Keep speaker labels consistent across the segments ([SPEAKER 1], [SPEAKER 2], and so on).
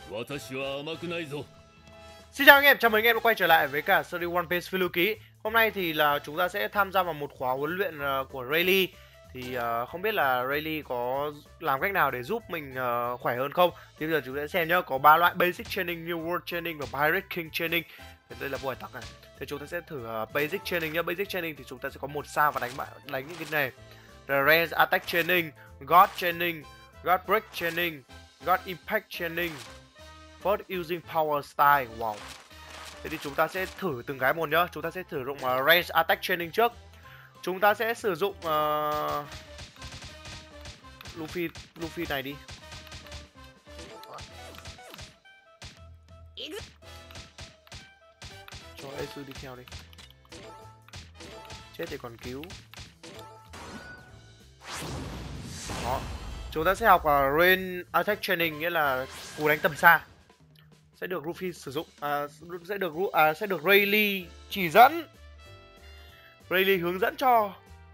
[SPEAKER 1] Xin chào anh em, chào mừng anh em đã quay trở lại với cả series One Piece phiêu lưu ký. Hôm nay thì là chúng ta sẽ tham gia vào một khóa huấn luyện của Rayleigh. Thì không biết là Rayleigh có làm cách nào để giúp mình khỏe hơn không. Thì bây giờ chúng ta sẽ xem nhá, có 3 loại Basic Training, New World Training và Pirate King Training. Thì đây là bộ hải tặc này. Thì chúng ta sẽ thử Basic Training nhá. Basic Training thì chúng ta sẽ có 1 sao và đánh những cái này. Range Attack Training, God Training, God Break Training, God Impact Training, First Using Power Style. Wow. Thế thì chúng ta sẽ thử từng cái một nhá. Chúng ta sẽ thử dụng Range Attack Training trước. Chúng ta sẽ sử dụng Luffy này đi. Cho Asu đi theo đi. Chết thì còn cứu. Đó. Chúng ta sẽ học Range Attack Training, nghĩa là cú đánh tầm xa. Sẽ được Luffy sử dụng, sẽ được Rayleigh chỉ dẫn. Rayleigh hướng dẫn cho.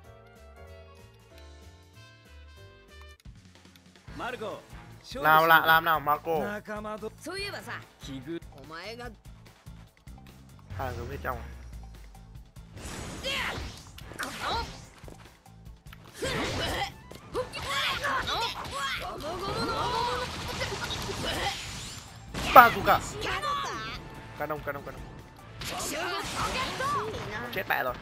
[SPEAKER 1] Nào làm nào Marco. Hướng bên trong. Bazooka. Canon. Chết mẹ rồi.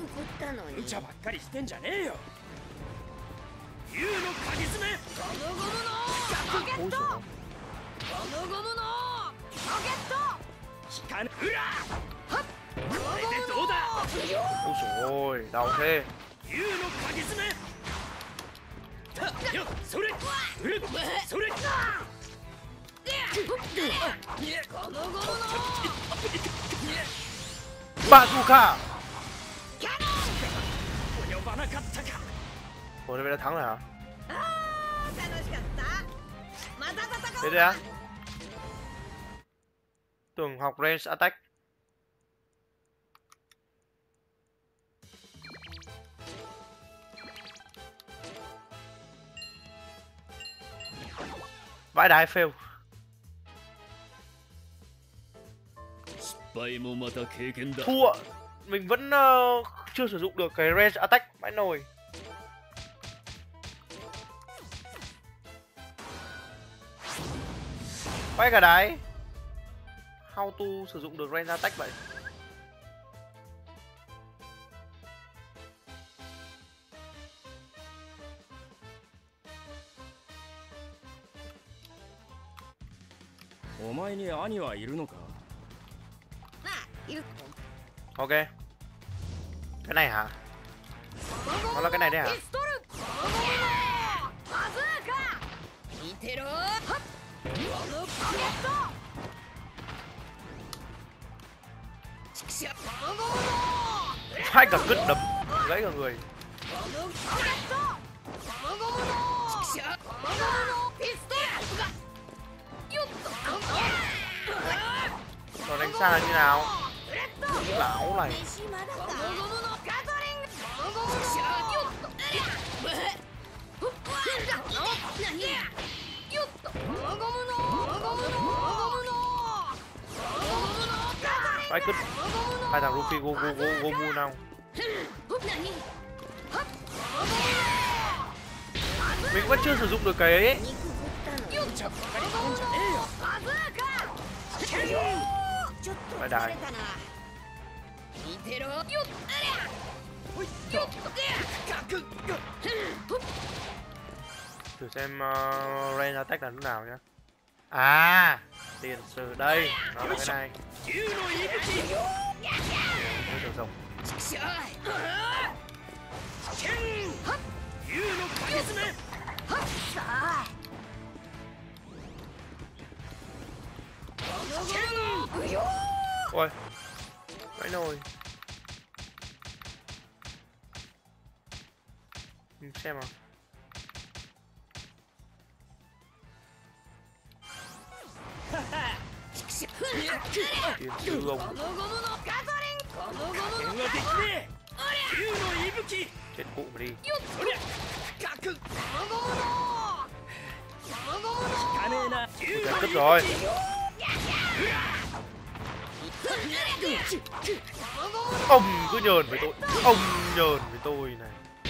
[SPEAKER 1] Ôi dồi ôi, đau thế. Bazooka. Ủa đây đã thắng rồi hả? Thế đấy á? Tưởng học Range Attack. Vãi đái fail. Thua. Mình vẫn chưa sử dụng được cái Range Attack. Vãi nồi. Vãi cả đái. How to sử dụng được Range Attack vậy? Ok. Cái này hả? Nó là cái này đấy hả? Hai cả cứt đập gãy cả người. Nó đánh xa như nào? Lão này. Hai cứt. Hai thằng Luffy go mu nào. Mình vẫn chưa sử dụng được cái ấy. Phải đài. Thử xem Range Attack là lúc nào nhá. À, tiền sử đây, nó là cái này. Được rồng. Ôi, vãi nồi. Xem nào. Tiền sư ông. Chết cụ mà đi. Tức rồi. Ông cứ nhờn với tôi. Ông nhờn với tôi này.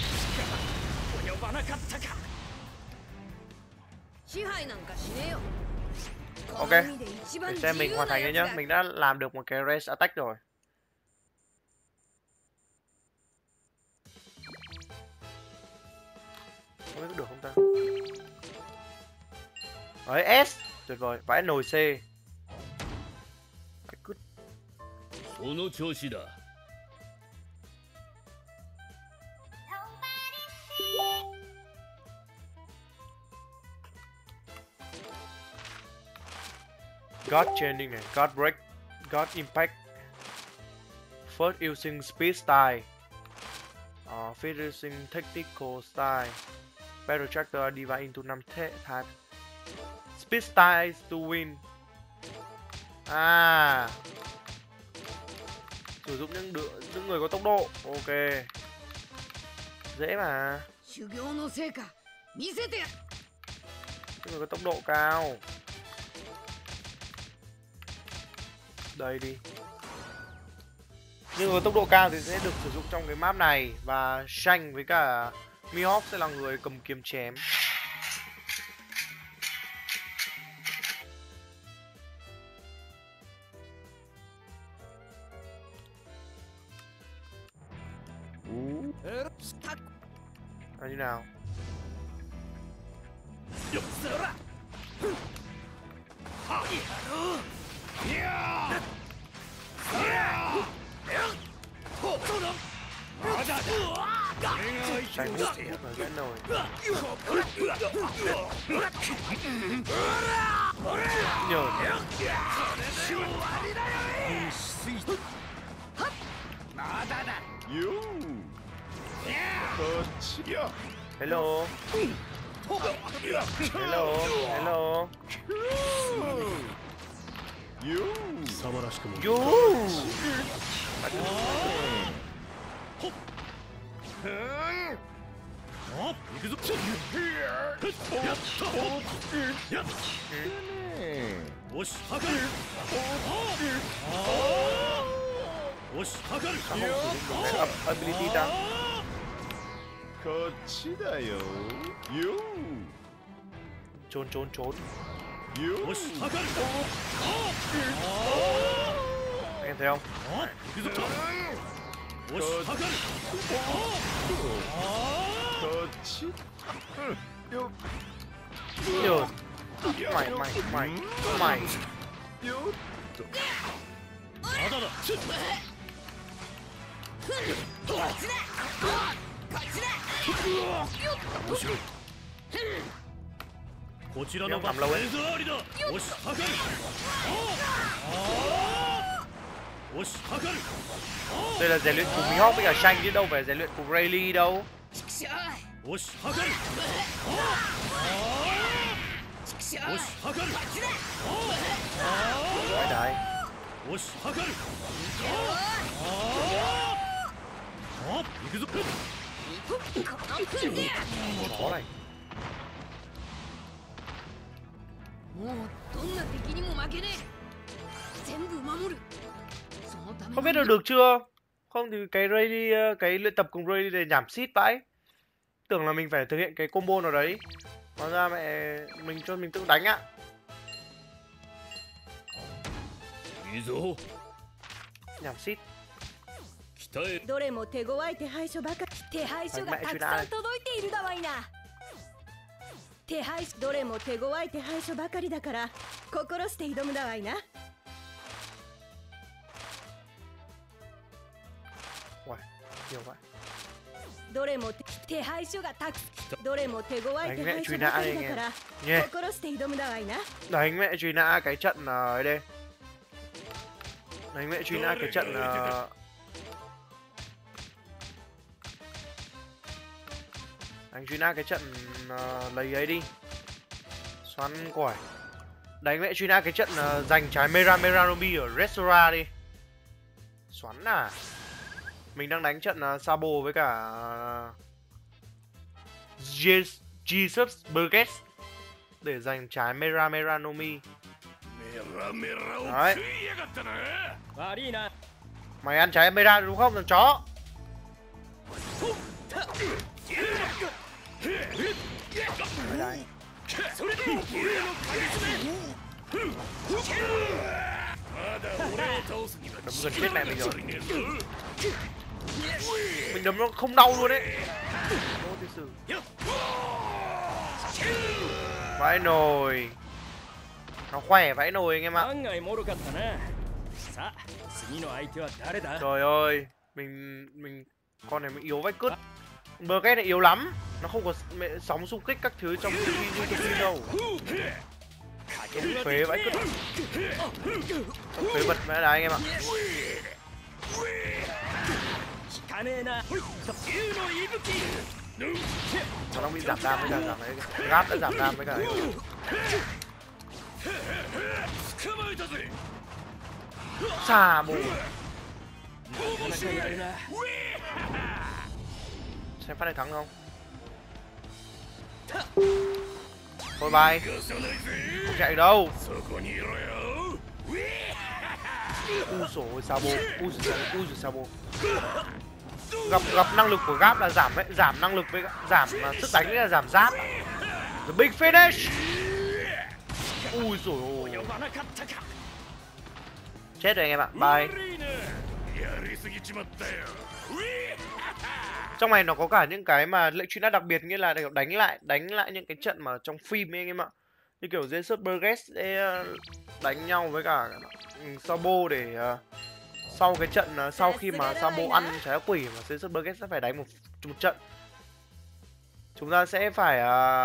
[SPEAKER 1] Ok, để xem mình hoàn thành đấy nhá. Mình đã làm được một cái race attack rồi. Không biết có được không ta. Đấy, S. Tuyệt vời, vãi nồi C. Good. God changing này, God break, God impact. First using speed style. First using tactical style. Battle tractor divide into 5 type. Speed style to win. À, sử dụng những người có tốc độ. Ok, dễ mà. Những người có tốc độ cao. Đây đi. Nhưng với tốc độ cao thì sẽ được sử dụng trong cái map này. Và Shang với cả Mihawk sẽ là người cầm kiếm chém. Là như nào? Shang hút vào cái nồi. Nhờ. Hello. Hello. Hello. Yo. Ability ta. Trốn trốn trốn. Anh em thấy không? Nhờ. Mày. Không làm lâu ấy. Đây là rèn luyện cùng Mihawk với cả Shang chứ đâu phải rèn luyện cùng Rayleigh đâu. Đấy đấy. Khó này. Không biết được chưa? Không thì cái Rayleigh, cái luyện tập cùng Rayleigh này nhảm xít vãi. Tưởng là mình phải thực hiện cái combo nào đấy. Hóa ra mẹ mình cho mình tự đánh ạ. Nhảm xít. Đánh mẹ truy nã này.
[SPEAKER 2] 手配どれも手強い手配書ばかりだから心して挑むだわいな。
[SPEAKER 1] Uầy, nhiều vậy.
[SPEAKER 2] どれも手配書がたくどれも手強い手
[SPEAKER 1] Đánh mẹ
[SPEAKER 2] 配
[SPEAKER 1] truy
[SPEAKER 2] 書ば
[SPEAKER 1] nã
[SPEAKER 2] か
[SPEAKER 1] đây
[SPEAKER 2] り
[SPEAKER 1] anh
[SPEAKER 2] だか
[SPEAKER 1] em
[SPEAKER 2] ら
[SPEAKER 1] nhé.
[SPEAKER 2] 心して挑むだわいな。
[SPEAKER 1] Đánh mẹ truy nã cái trận ấy đây. Đánh mẹ truy nã cái trận đánh truy nã cái trận lấy ấy đi. Xoắn quẩy. Đánh mẹ truy nã cái trận giành trái Meranomi ở Restora đi. Xoắn à. Mình đang đánh trận Sabo với cả Jesus Burgess. để giành trái Mera Mera Nomi. Đấy. Mày ăn trái Mera đúng không thằng chó? Đấy. Đấm gần chết mẹ mình rồi. Mình đấm nó không đau luôn đấy. Vãi nồi. Nó khỏe vãi nồi anh em ạ. Trời ơi, mình con này mình yếu vãi cứt. Burgess này yếu lắm, nó không có sóng xung kích các thứ trong phim đâu. Phế vãi cứt. Phế vật mẹ là anh em ạ. Nó đang bị giảm đam với cả giảm đấy. Gáp đã giảm đam với cả ấy. Xà bù. Xem phát này thắng không? Thôi bye. Không chạy đâu. Ui Sabo. Ui Sabo. Gặp năng lực của Gap là giảm đấy, giảm năng lực với giảm sức đánh với là giảm giáp. The big finish. Ui dồi ôi. Chết rồi anh em ạ. Bye. Trong này nó có cả những cái mà lệnh truy nã đặc biệt, nghĩa là đánh lại những cái trận mà trong phim ấy anh em ạ. Như kiểu Jesus Burgess sẽ đánh nhau với cả Sabo để sau cái trận sau khi mà Sabo ăn trái ác quỷ mà Jesus Burgess sẽ phải đánh một trận. Chúng ta sẽ phải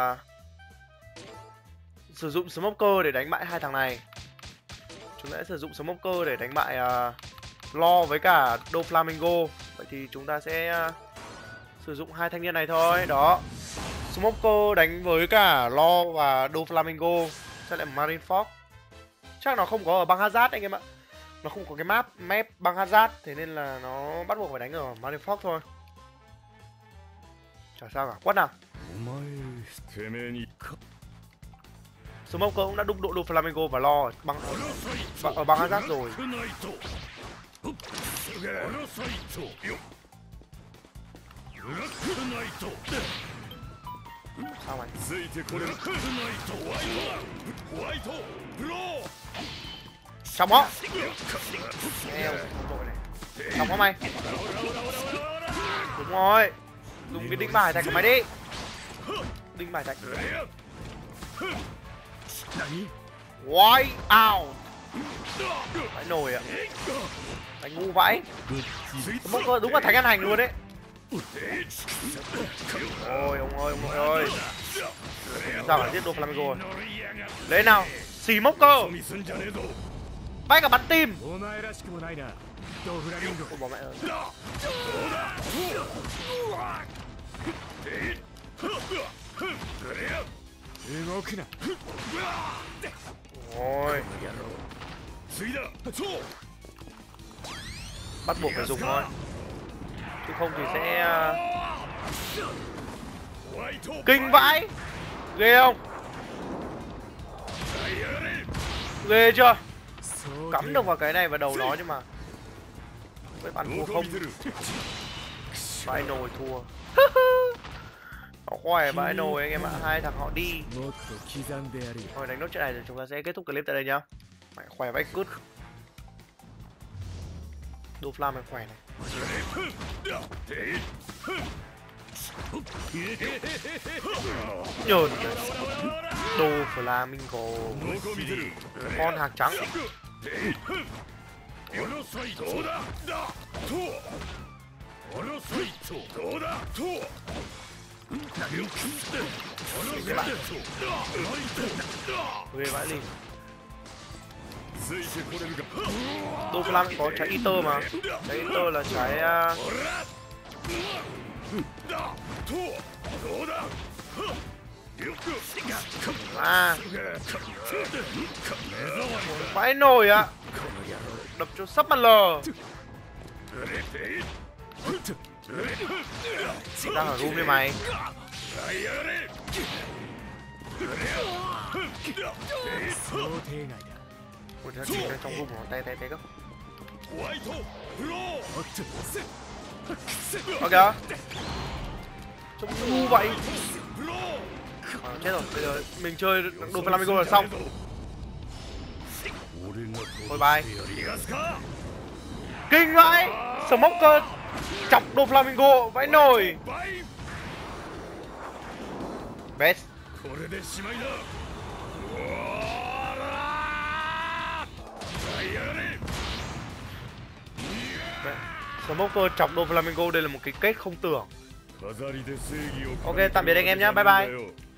[SPEAKER 1] sử dụng Smoker để đánh bại hai thằng này. Chúng ta sẽ sử dụng Smoker để đánh bại Lo với cả Doflamingo. Vậy thì chúng ta sẽ sử dụng hai thanh niên này thôi. Đó. Smoker đánh với cả Lo và Doflamingo. Sẽ lại Marineford. Chắc nó không có ở băng Hazard anh em ạ. Nó không có cái map băng Hazard, thế nên là nó bắt buộc phải đánh ở Marineford thôi. Chả sao cả. Quất nào. Smoker cũng đã đụng độ Doflamingo và Lo ở băng Hazard rồi. Sao mày? Xong đó. Eo, tội này. Xong đó mày. Đúng rồi. Dùng cái đinh bài thạch của mày đi. Đinh bài thạch. White out. Phải nổi ạ. Đánh ngu vãi. Đúng là thánh ăn hành luôn đấy. Ôi ông ơi, ông nội ơi. Sao phải giết Doflamingo rồi. Lấy nào. Smoker. Bay cả bắn tim. Ôi bỏ mẹ ơi. Ôi. Bắt buộc phải dùng thôi. Chứ không thì sẽ kinh vãi. Ghê không? Ghê chưa? Cắm được vào cái này vào đầu nó nhưng mà với bắn thua không. Bãi nồi thua. Nó khỏe bãi nồi anh em ạ. Hai thằng họ đi. Thôi đánh nốt trận này rồi chúng ta sẽ kết thúc clip tại đây nhá. Mày khỏe vãi cút. Doflam mày khỏe này. Nhờn Doflamingo. Con hàng trắng. Ghê vãi đi. Doflam có trái Ether mà. Trái Ether là trái vãi nồi ạ. Đập cho sắp mặt lờ. Đang ở room đi mày. Ủa, sao chỉ trong vùng nó tay gấp. Ok. Trông ngu vậy. Chết rồi, bây giờ mình chơi đồ Flamingo là xong. Thôi bye. Kinh vậy. Smoker chọc đồ Flamingo vãi nồi. Best. Smoker chọc đồ Flamingo đây là một cái kết không tưởng. Ok, tạm biệt anh em nhé, bye bye.